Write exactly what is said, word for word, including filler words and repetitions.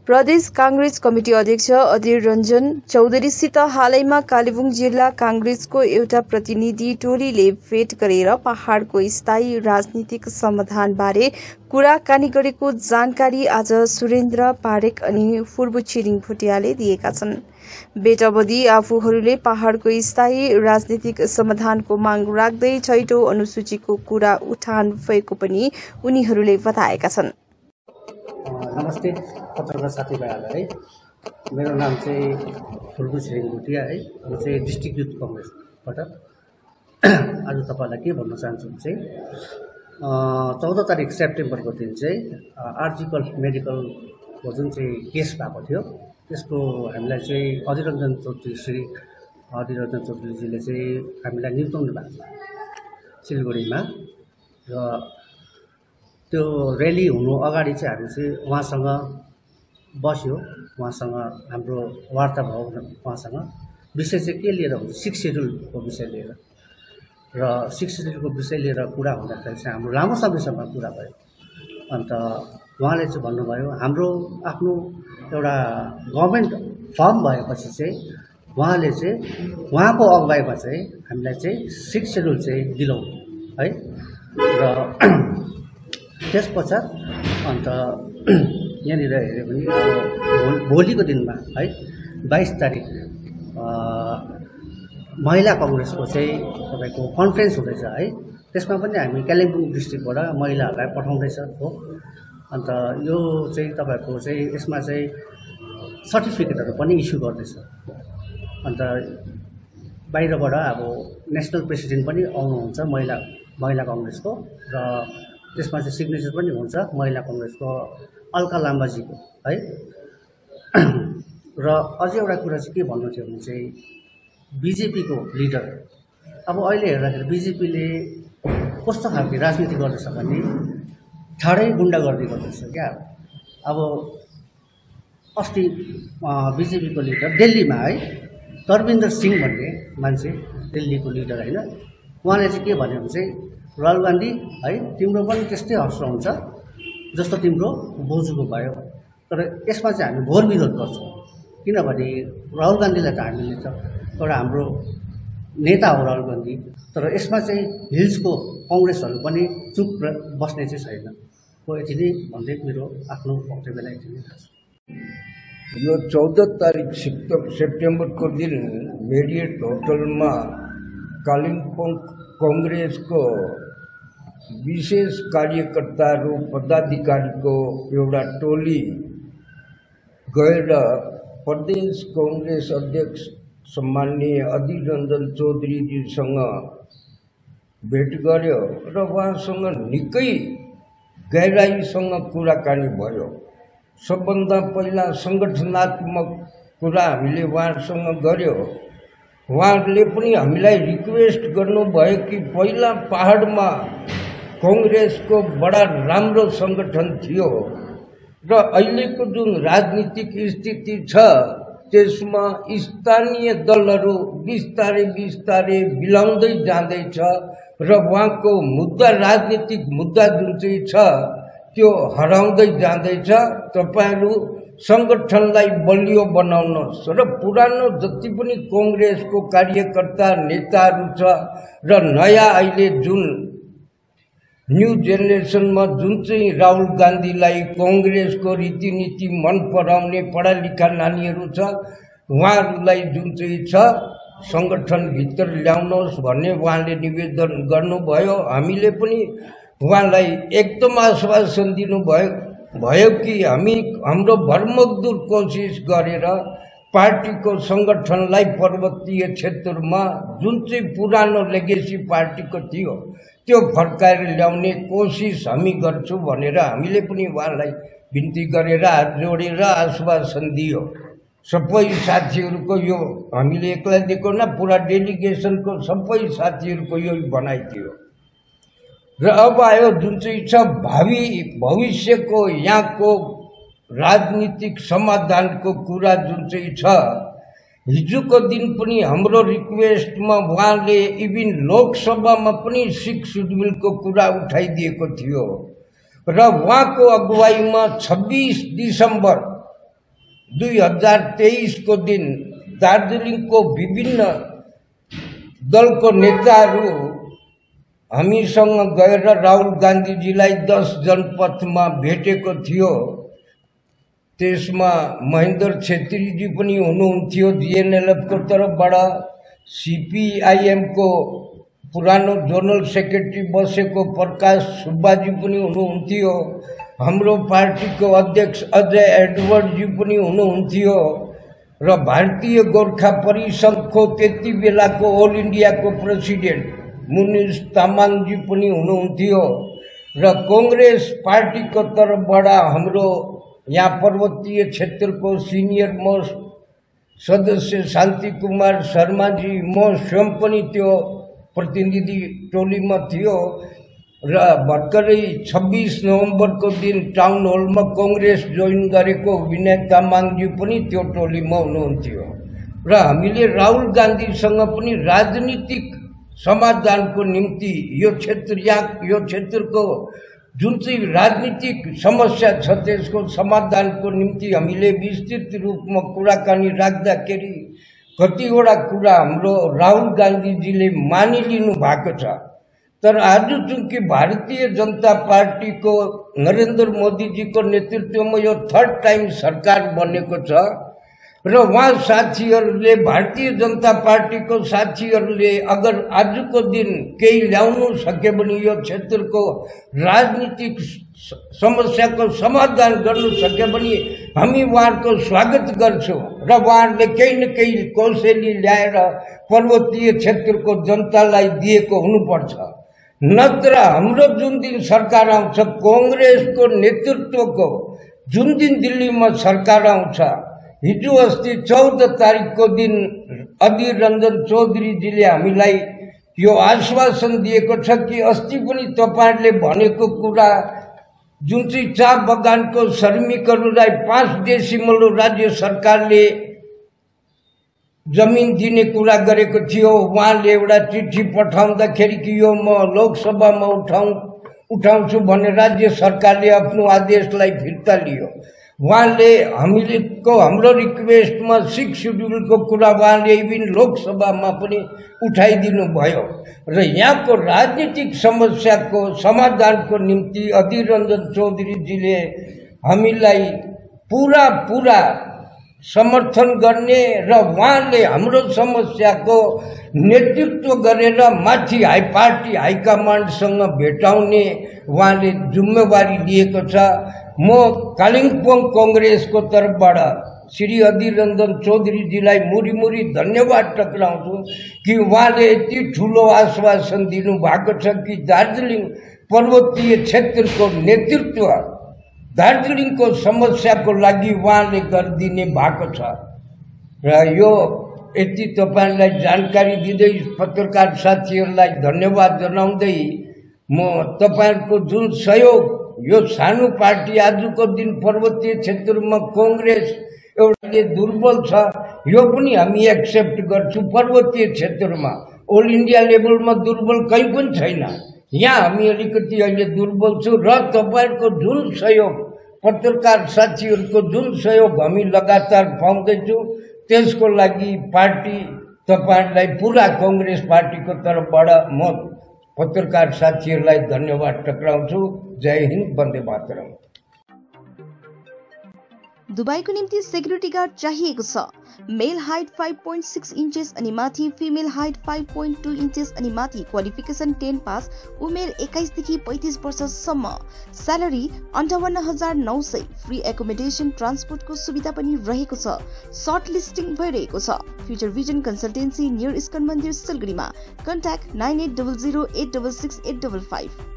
प्रदेश कांग्रेस कमिटी अध्यक्ष अधीर रञ्जन चौधरीसित हालैमा कालेबुङ जिल्ला कांग्रेसको एउटा प्रतिनिधि टोलीले भेट गरेर पहाड़को स्थायी राजनीतिक समाधानबारे कुराकानी गरेको जानकारी आज सुरेन्द्र पारेख अनि फुर्बु छिरिङ भुटियाले दिएका छन्। भेट अवधि आफूहरूले पहाड़को स्थायी राजनीतिक समाधानको माग राख्दै छैटौं अनुसूचीको कुरा उठान भएको पनि उनीहरूले बताएका छन्। नमस्ते पत्रकार साथीभाइहरूलाई है, मेरो नाम चाहिँ फुर्बु छिरिङ भुटिया है, म चाहिँ डिस्ट्रिक्ट युथ कांग्रेसबाट आज तपाईलाई के भन्न चाहन्छु चाहिँ चौध तारिक सेप्टेम्बरको दिन चाहिँ आर्जिकल मेडिकलको जुन चाहिँ केस भएको थियो त्यसको हामीलाई चाहिँ अधीर रञ्जन चौधरी श्री अधीर रञ्जन चौधरीजीले चाहिँ हामीलाई निम्ताउनु भएको सिलगढीमा र त्यो र्याली हुनु अगाडि चाहिँ हामी चाहिँ उहाँसँग बस्यो, उहाँसँग हाम्रो वार्ता भयो उहाँसँग। विषय चाहिँ के लिएर हुन्छ, सिक्स सेड्युलको विषय लिएर र सिक्स सेड्युलको विषय लिएर कुरा हुँदाखेरि चाहिँ हाम्रो लामो समयसम्म कुरा भयो। अन्त उहाँले चाहिँ भन्नुभयो हाम्रो आफ्नो एउटा गभर्मेन्ट फर्म भएपछि चाहिँ उहाँले चाहिँ उहाँको अगुवाईमा चाहिँ हामीलाई चाहिँ सिक्स सेड्युल चाहिँ दिलाउनु है। र त्यस पश्चात अन्त यहाँनिर हेऱ्यो भने अब भोलिको दिनमा है बाइस तारिक महिला कांग्रेसको चाहिँ तपाईँको कन्फरेन्स हुँदैछ है। त्यसमा पनि हामी कालिम्पोङ डिस्ट्रिक्टबाट महिलाहरूलाई पठाउँदैछ हो। अन्त यो चाहिँ तपाईँको चाहिँ यसमा चाहिँ सर्टिफिकेटहरू पनि इस्यु गर्दैछ। अन्त बाहिरबाट अब नेसनल प्रेसिडेन्ट पनि आउनुहुन्छ महिला महिला कांग्रेसको र त्यसमा चाहिँ सिग्नेचर पनि हुन्छ महिला कांग्रेसको अल्का लाम्बाजीको है। र अझै एउटा कुरा चाहिँ के भन्नु थियो भने चाहिँ बीजेपीको लिडर अब अहिले हेर्दाखेरि बीजेपीले कस्तो खालको राजनीति गर्दैछ भने ठाडै गुण्डागर्दी गर्दैछ क्या। अब अस्ति बीजेपीको लिडर दिल्लीमा है धर्मेन्द्र सिंह भन्ने मान्छे दिल्लीको लिडर होइन, उहाँले चाहिँ के भन्यो भने चाहिँ राहुल गान्धी है तिम्रो पनि त्यस्तै हर्ष हुन्छ जस्तो तिम्रो बोजूको भयो। तर यसमा चाहिँ हामी घोर विरोध गर्छौँ, किनभने राहुल गान्धीलाई त हामीले त एउटा हाम्रो नेता हो राहुल गान्धी। तर यसमा चाहिँ हिल्सको कांग्रेसहरू पनि चुप बस्ने चाहिँ छैन हो। यति नै भन्दै मेरो आफ्नो वक्तव्यलाई यति नै राख्छु। यो चौध तारिक सेप्टेम्बरको दिन मेरियट होटलमा कालिम्पोङ कांग्रेसको विशेष कार्यकर्ताहरू पदाधिकारीको एउटा टोली गएर प्रदेश कांग्रेस अध्यक्ष सम्माननीय अधीर रञ्जन चौधरीजीसँग भेट गर्यो र उहाँसँग निकै गहिराईसँग कुराकानी भयो। सबभन्दा पहिला सङ्गठनात्मक कुरा हामीले उहाँसँग गर्यो। उहाँहरूले पनि हामीलाई रिक्वेस्ट गर्नुभयो कि पहिला पहाडमा कांग्रेसको बडा राम्रो सङ्गठन थियो र अहिलेको जुन राजनीतिक स्थिति छ त्यसमा स्थानीय दलहरू बिस्तारै बिस्तारै बिलाउँदै जाँदैछ र उहाँको मुद्दा राजनीतिक मुद्दा जुन चाहिँ छ त्यो हराउँदै जाँदैछ। तपाईहरू संगठनलाई बलियो बनाउनुहोस् र पुरानो जति पनि कांग्रेसको कार्यकर्ता नेताहरू छ र नयाँ अहिले जुन न्यू जेनेरेसनमा जुन चाहिँ राहुल गान्धीलाई कांग्रेसको रीतिनीति मन पराउने पढा लेखा नानीहरू छ उहाँहरूलाई जुन चाहिँ छ संगठनभित्र ल्याउनुहोस् भन्ने उहाँले निवेदन गर्नुभयो। हामीले पनि उहाँलाई एकदम आश्वासन दिनुभयो भयो कि हामी हाम्रो भरमग्दुर कोशिश गरेर पार्टीको संगठनलाई पर्वतीय क्षेत्रमा जुन चाहिँ पुरानो लेगेसी पार्टीको थियो त्यो फर्काएर ल्याउने कोशिश हामी गर्छौं भनेर हामीले पनि उहाँलाई बिन्ती गरेर हात जोडेर आश्वासन दियो। सबै साथीहरूको यो हामीले एक्लै दिएको न, पुरा डेलिगेसनको सबै साथीहरूको यो भनाइ थियो। र अब आयो जुन चाहिँ छ भावी भविष्यको यहाँको राजनीतिक समाधानको कुरा जुन चाहिँ छ। हिजोको दिन पनि हाम्रो रिक्वेस्टमा उहाँले इभिन लोकसभामा पनि सिक्स शेड्युलको कुरा उठाइदिएको थियो र उहाँको अगुवाईमा छब्बीस दिसम्बर दुई हजार तेईसको दिन दार्जिलिङको विभिन्न दलको नेताहरू हामीसँग गएर राहुल गान्धीजीलाई दस जनपथमा भेटेको थियो। त्यसमा महेन्द्र छेत्रीजी पनि हुनुहुन्थ्यो जिएनएलएफको तर्फबाट, सिपिआइएमको पुरानो जोनल सेक्रेटरी बसेको प्रकाश सुब्बाजी पनि हुनुहुन्थ्यो, हाम्रो पार्टीको अध्यक्ष अजय एडवर्डजी पनि हुनुहुन्थ्यो र भारतीय गोर्खा परिषदको त्यति बेलाको ऑल इन्डियाको प्रेसिडेन्ट मुनिस तामाङजी पनि हुनुहुन्थ्यो र कांग्रेस पार्टीको तर्फबाट हाम्रो यहाँ पर्वतीय क्षेत्रको सिनियर मोस्ट सदस्य शान्ति कुमार शर्माजी, म स्वयं पनि त्यो प्रतिनिधि टोलीमा थियो र भर्खरै छब्बीस नवंबर को दिन टाउन हलमा कांग्रेस जोइन गरेको विनय तामाङजी पनि त्यो टोलीमा हुनुहुन्थ्यो र हामीले राहुल गान्धीसँग पनि राजनीतिक समाधानको निम्ति यो क्षेत्र यहाँ यो क्षेत्रको जुन चाहिँ राजनीतिक समस्या छ त्यसको समाधानको निम्ति हामीले विस्तृत रूपमा कुराकानी राख्दाखेरि कतिवटा कुरा हाम्रो राहुल गान्धीजीले मानिलिनु भएको छ। तर आज चूंकि भारतीय जनता पार्टी को नरेंद्र मोदी जी को नेतृत्व में यो थर्ड टाइम सरकार बनेको छ र वहाँ साथीहरूले भारतीय जनता पार्टी को साथीहरूले अगर आज को दिन केही ल्याउनु सके भने यो क्षेत्रको राजनीतिक समस्या को समाधान गर्नु सके भने हामी उहाँको स्वागत गर्छौं र उहाँले केही न केही कौशली ल्याएर पर्वतीय क्षेत्रको जनतालाई दिएको हुनुपर्छ। नत्र हाम्रो जुन दिन सरकार आउँछ कांग्रेसको नेतृत्वको जुन दिन दिल्लीमा सरकार आउँछ, हिजो अस्ति चौध तारिक को दिन अधीर रंजन चौधरी जी ले हामीलाई यो आश्वासन दिएको छ कि अस्ति पनि तपाईहरुले भनेको कुरा जुन चाहिँ चा बगानको श्रमिकहरूलाई पाँच डेसिमल राज्य सरकारले जमीन दिने कुरा गरेको थियो। उहाँले एउटा चिठी पठाउँदाखेरि कि यो म लोकसभामा उठाउ उठाउँछु भने राज्य सरकारले आफ्नो आदेशलाई फिर्ता लियो। उहाँले हामीले को हाम्रो रिक्वेस्टमा सिक्स शेड्युलको कुरा उहाँले इभिन लोकसभामा पनि उठाइदिनु भयो र यहाँको राजनीतिक समस्याको समाधानको निम्ति अधीर रंजन चौधरीजीले हामीलाई पूरा पूरा समर्थन गर्ने र उहाँले हाम्रो समस्याको नेतृत्व गरेर माथि हाई पार्टी हाईकमान्डसँग भेटाउने उहाँले जिम्मेवारी लिएको छ। म कालिम्पोङ कांग्रेसको तर्फबाट श्री अधीर रंजन चौधरीजीलाई मुरी मुरी धन्यवाद टक्राउँछु कि उहाँले यति ठुलो आश्वासन दिनु भएको छ कि दार्जिलिङ पर्वतीय क्षेत्रको नेतृत्व दार्जिलिङको समस्याको लागि उहाँले गरिदिने भएको छ र यो यति तपाईहरुलाई जानकारी दिँदै पत्रकार साथीहरूलाई धन्यवाद जनाउँदै म तपाईहरुको जुन सहयोग यो सानो पार्टी आजको दिन पर्वतीय क्षेत्रमा कांग्रेस एउटाले दुर्बल छ यो पनि हामी एक्सेप्ट गर्छौं। पर्वतीय क्षेत्रमा ऑल इंडिया लेभलमा दुर्बल कहीं पनि छैन, यहाँ हामी अलिकति अहिले दुर्बल छौं र तपाईहरुको जुन सहयोग पत्रकार साथीहरुको जुन सहयोग हामी लगातार पाउँदैछौं त्यसको लागि पार्टी तपाईहरुलाई पूरा कांग्रेस पार्टीको तर्फबाट म पत्रकार साथीहरुलाई धन्यवाद टक्राउँछु। जय हिन्द, वन्दे मातरम। दुबईको निम्ति सेक्युरिटी गार्ड चाहिएको छ। Male height five point six inches अनि माथि, female height five point two inches अनि माथि, क्वालिफिकेसन टेन पास, उमेर एक्काइस देखि पैंतीस वर्षसम्म, स्यालेरी अन्ठाउन्न हजार नौ सय, फ्री एकोमोडेसन, ट्रान्सपोर्टको सुविधा पनि रहेको छ। सर्ट लिस्टिङ भइरहेको छ। Future vision consultancy near ISKCON मन्दिर सिलगढीमा। Contact nine eight zero zero eight six six eight five five.